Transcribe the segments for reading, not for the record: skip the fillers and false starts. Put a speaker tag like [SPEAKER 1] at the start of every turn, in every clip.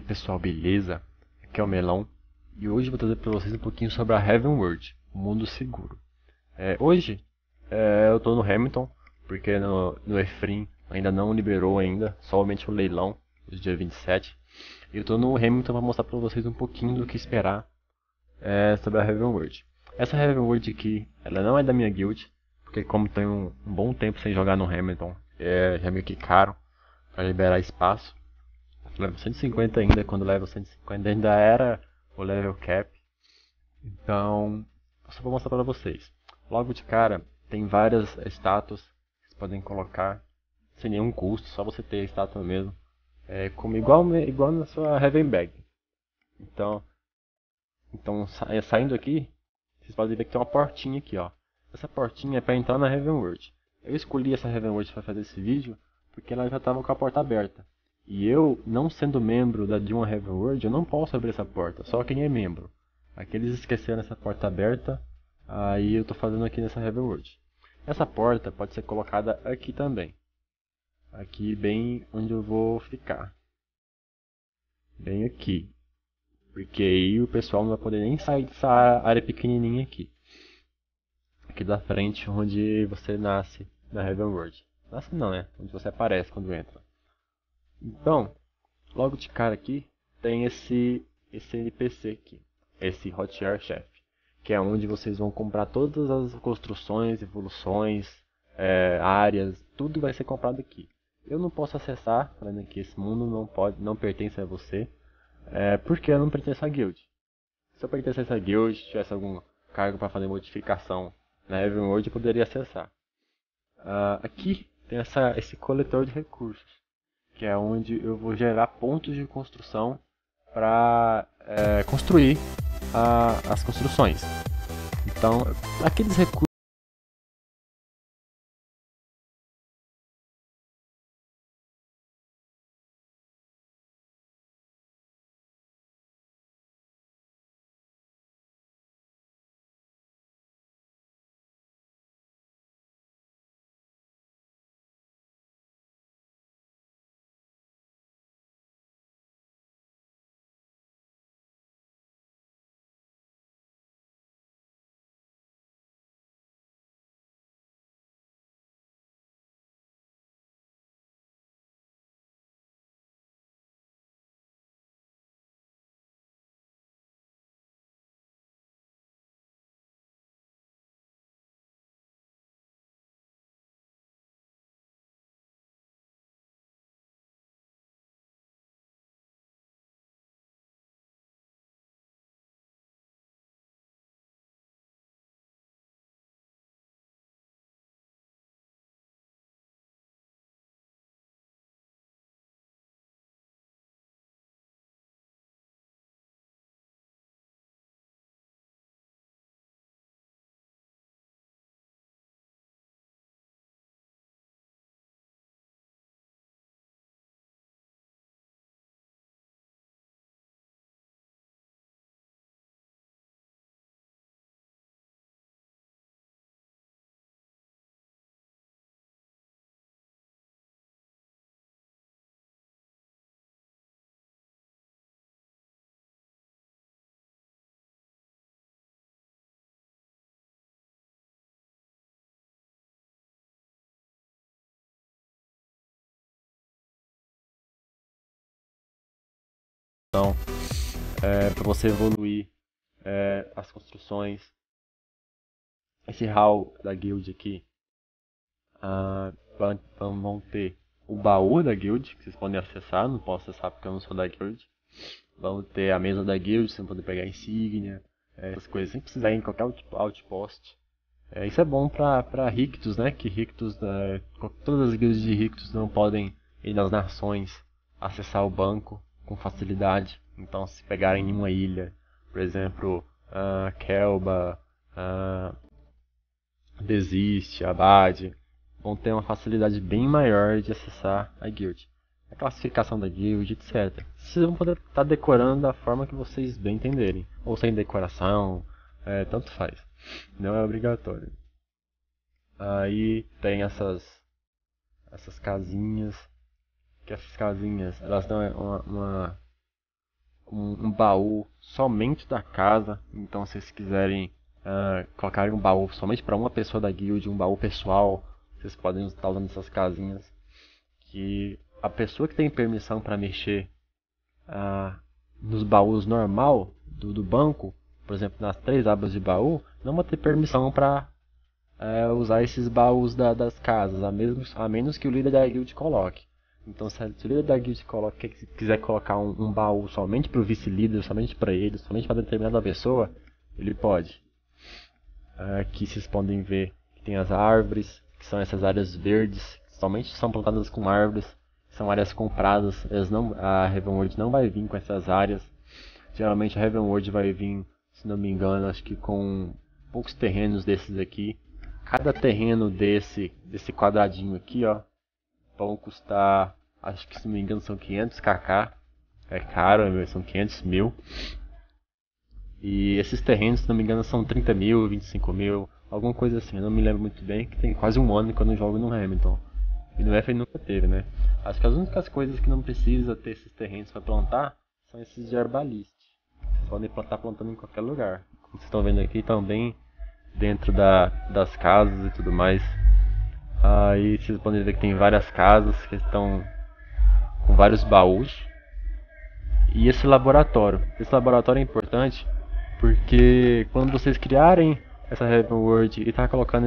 [SPEAKER 1] pessoal, beleza? Aqui é o Melão e hoje eu vou trazer para vocês um pouquinho sobre a Heaven World, o mundo seguro. Hoje eu tô no Hamilton, porque no Efrim ainda não liberou ainda, somente o leilão, no dia 27. E eu tô no Hamilton para mostrar para vocês um pouquinho do que esperar sobre a Heaven World. Essa Heaven World aqui, ela não é da minha guild, porque como tem um bom tempo sem jogar no Hamilton, já é meio que caro para liberar espaço. Level 150 ainda, quando o level 150 ainda era o level cap. Então, eu só vou mostrar para vocês. Logo de cara, tem várias estátuas que vocês podem colocar sem nenhum custo, só você ter a estátua mesmo. Como igual na sua Heaven Bag. Então, saindo aqui, vocês podem ver que tem uma portinha aqui, ó. Essa portinha é para entrar na Heaven World. Eu escolhi essa Heaven World para fazer esse vídeo porque ela já estava com a porta aberta. E eu, não sendo membro de uma Heaven World, eu não posso abrir essa porta, só quem é membro. Aqui eles esqueceram essa porta aberta, aí eu estou fazendo aqui nessa Heaven World. Essa porta pode ser colocada aqui também. Aqui bem onde eu vou ficar. Bem aqui. Porque aí o pessoal não vai poder nem sair dessa área pequenininha aqui. Aqui da frente onde você nasce na Heaven World. Nasce não, né? Onde você aparece quando entra. Então, logo de cara aqui, tem esse NPC aqui. Esse Hotjar Chef. Que é onde vocês vão comprar todas as construções, evoluções, áreas. Tudo vai ser comprado aqui. Eu não posso acessar, falando que esse mundo não pertence a você. Porque eu não pertenço à guild. Se eu pertencesse à guild, tivesse algum cargo para fazer modificação na Heaven World, eu poderia acessar. Aqui tem esse coletor de recursos, que é onde eu vou gerar pontos de construção para construir as construções. Então, aqueles recursos. Então, para você evoluir as construções. Esse hall da guild aqui. Vão ter o baú da guild, que vocês podem acessar. Não posso acessar porque eu não sou da guild. Vão ter a mesa da guild, vocês vão poder pegar insígnia, essas coisas, sem precisar ir em qualquer outpost. Isso é bom para Rictus, né? Que Rictus, todas as guilds de Rictus não podem ir nas nações acessar o banco com facilidade. Então, se pegarem em uma ilha, por exemplo, Kelba, Desiste, Abade, vão ter uma facilidade bem maior de acessar a guild. A classificação da guild, etc. Vocês vão poder estar decorando da forma que vocês bem entenderem. Ou sem decoração, tanto faz. Não é obrigatório. Aí tem essas casinhas. Que essas casinhas, elas dão um baú somente da casa. Então, se vocês quiserem colocarem um baú somente para uma pessoa da guild, um baú pessoal, vocês podem estar usando essas casinhas. Que a pessoa que tem permissão para mexer nos baús normal do banco, por exemplo, nas 3 abas de baú, não vai ter permissão para usar esses baús das casas, a menos que o líder da guild coloque. Então, se o líder da guild quiser colocar um baú somente para o vice-líder, somente para ele, somente para determinada pessoa, ele pode. Aqui vocês podem ver que tem as árvores, que são essas áreas verdes, que somente são plantadas com árvores, são áreas compradas. A Heavenward não vai vir com essas áreas. Geralmente a Heavenward vai vir, se não me engano, acho que com poucos terrenos desses aqui. Cada terreno desse quadradinho aqui, ó, vão custar, acho que se não me engano são 500 kk. É caro, são 500 mil. E esses terrenos, se não me engano, são 30 mil, 25 mil, alguma coisa assim. Eu não me lembro muito bem, que tem quase um ano que eu não jogo no Hamilton. E no F nunca teve, né? Acho que as únicas coisas que não precisa ter esses terrenos para plantar são esses de herbalist. Vocês podem estar plantando em qualquer lugar. Como vocês estão vendo aqui, também dentro das casas e tudo mais. Aí vocês podem ver que tem várias casas que estão com vários baús. E esse laboratório é importante porque quando vocês criarem essa Heavenward e tá colocando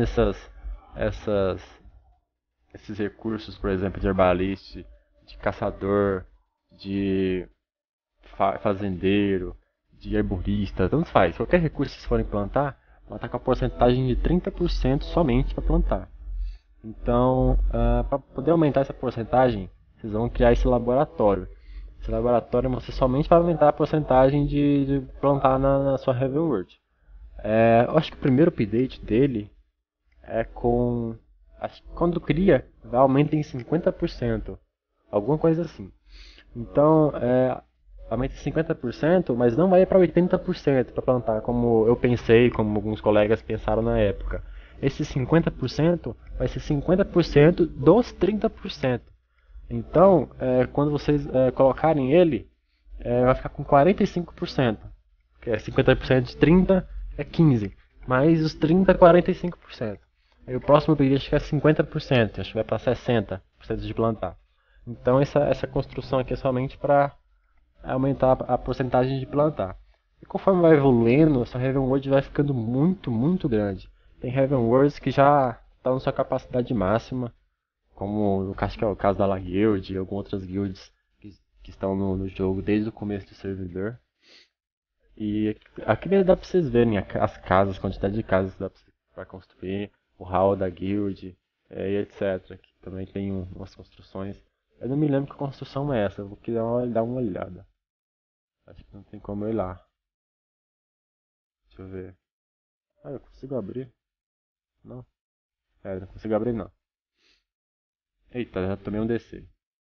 [SPEAKER 1] esses recursos, por exemplo, de herbalist, de caçador, de fazendeiro, de herborista, tanto faz. Qualquer recurso que vocês forem plantar com a porcentagem de 30% somente para plantar. Então, para poder aumentar essa porcentagem, vocês vão criar esse laboratório. Esse laboratório você somente vai aumentar a porcentagem de plantar na sua Heavenward. Eu acho que o primeiro update dele é com... Acho que quando cria, vai aumentar em 50%. Alguma coisa assim. Então, aumenta em 50%, mas não vai para 80% para plantar, como eu pensei, como alguns colegas pensaram na época. Esse 50% vai ser 50% dos 30%. Então, quando vocês colocarem ele, vai ficar com 45%. Que é 50% de 30 é 15. Mais os 30 é 45%. Aí o próximo período acho que é 50%. Acho que vai para 60% de plantar. Então essa construção aqui é somente para aumentar a porcentagem de plantar. E conforme vai evoluindo, essa Heavenward vai ficando muito, muito grande. Tem Heavenwards que já estão na sua capacidade máxima, como acho que é o caso da La Guild e algumas outras guilds que estão no jogo desde o começo do servidor. E aqui mesmo dá pra vocês verem as casas, a quantidade de casas que dá pra construir, o hall da guild, e etc. Aqui também tem umas construções. Eu não me lembro que construção é essa, eu vou querer dar uma olhada. Acho que não tem como eu ir lá. Deixa eu ver. Eu consigo abrir? Não? Não consigo abrir não. Eita, já tomei um DC.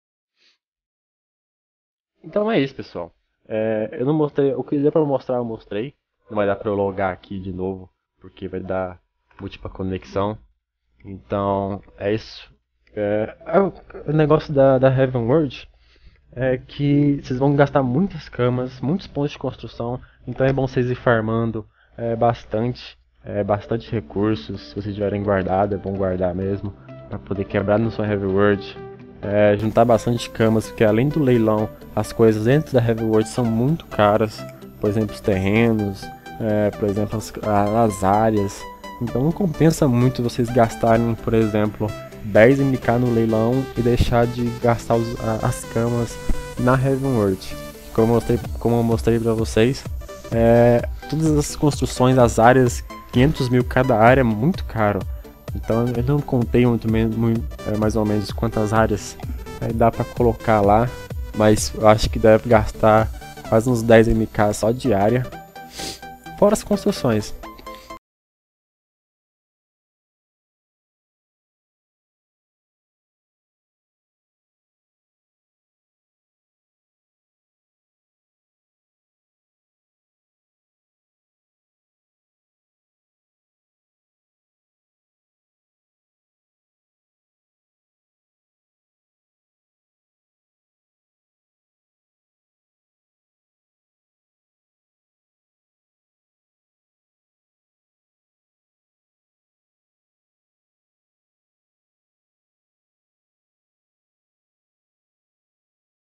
[SPEAKER 1] Então é isso, pessoal. Eu não mostrei, o que deu pra mostrar eu mostrei. Não vai dar pra eu logar aqui de novo, porque vai dar múltipla conexão. Então é isso. O negócio da Heavenward é que vocês vão gastar muitas camas, muitos pontos de construção. Então é bom vocês ir farmando bastante recursos. Se vocês tiverem guardado, é bom guardar mesmo, para poder quebrar na sua Heavenward. Juntar bastante camas, porque além do leilão, as coisas dentro da Heavenward são muito caras. Por exemplo, os terrenos, por exemplo, as áreas. Então não compensa muito vocês gastarem, por exemplo, 10 MK no leilão e deixar de gastar as camas na Heavenward. Como eu mostrei pra vocês, todas as construções, as áreas, 500 mil cada área é muito caro. Então eu não contei mais ou menos quantas áreas dá pra colocar lá, mas eu acho que deve gastar quase uns 10 MK só de área, fora as construções.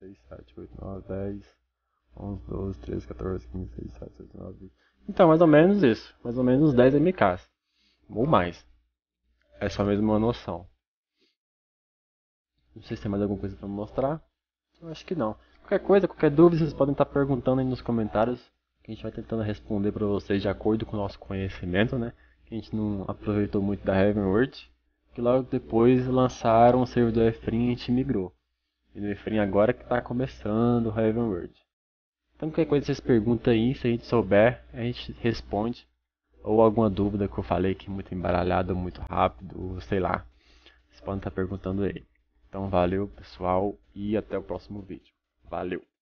[SPEAKER 1] 6, 7, 8, 9, 10, 11, 12, 13, 14, 15, 16, 17, 18, 19, 20. Então, mais ou menos isso. Mais ou menos uns 10 MKs. Ou mais. É só mesmo uma noção. Não sei se tem mais alguma coisa pra mostrar. Eu acho que não. Qualquer coisa, qualquer dúvida, vocês podem estar perguntando aí nos comentários. Que a gente vai tentando responder pra vocês de acordo com o nosso conhecimento, né? Que a gente não aproveitou muito da Heavenward. Que logo depois lançaram o servidor Efrim e a gente migrou. E no Efrim agora que tá começando o Heavenward. Então qualquer coisa vocês perguntam aí, se a gente souber, a gente responde. Ou alguma dúvida que eu falei que é muito embaralhado, muito rápido, ou sei lá. Vocês podem estar perguntando aí. Então valeu pessoal e até o próximo vídeo. Valeu!